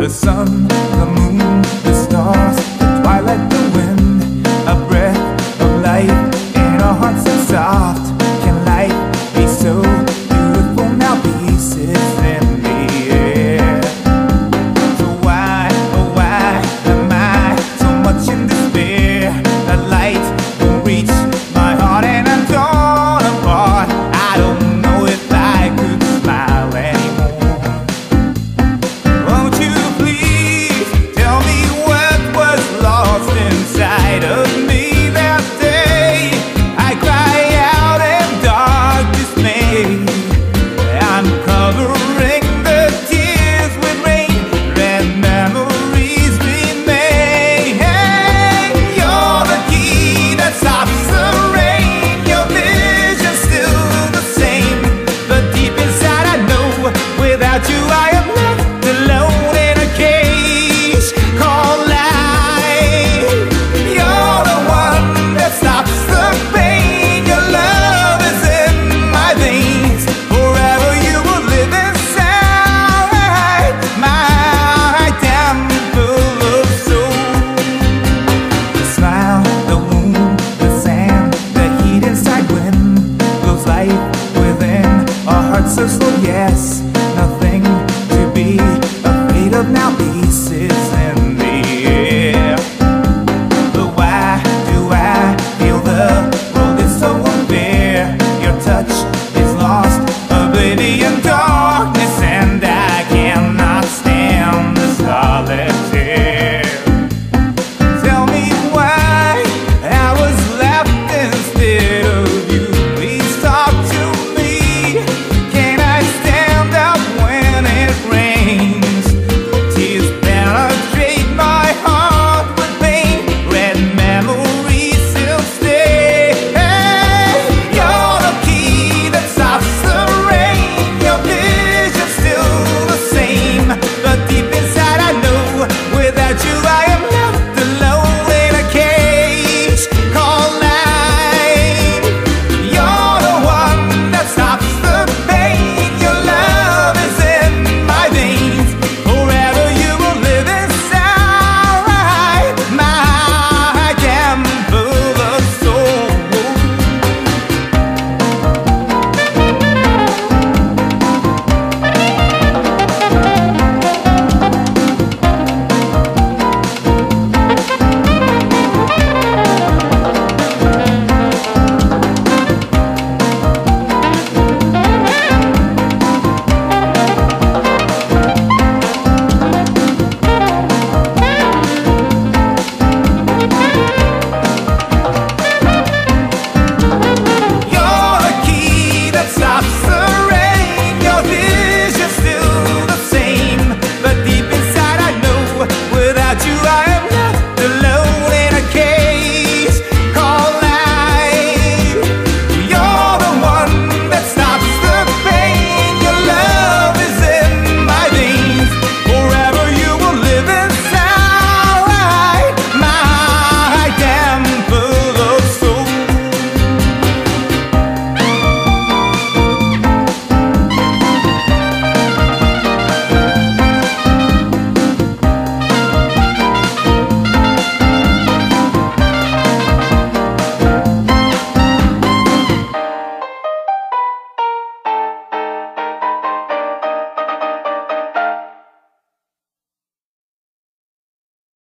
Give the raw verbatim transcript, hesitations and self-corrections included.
The sun, the moon, the stars, the twilight, the wind, a breath of life in a heart so soft. Can life be so beautiful now? Pieces in the air. So why, oh why am I so much in despair? The light won't reach my heart and I'm torn apart. I don't know if I could smile anymore. Won't you please tell me what was lost inside of me that day? I cry out in dark dismay. I'm covering the tears with rain, red memories remain. Hey, you're the key that stops the rain. Your vision's still the same, but deep inside I know without you I am left alone in a cage called life. You're the one that stops the pain. Your love is in my veins. Forever you will live inside my temple of soul. The smile, the wound, the sand, the heat inside wind blows life within our hearts so slow. Yes, nothing to be afraid of now. Pieces in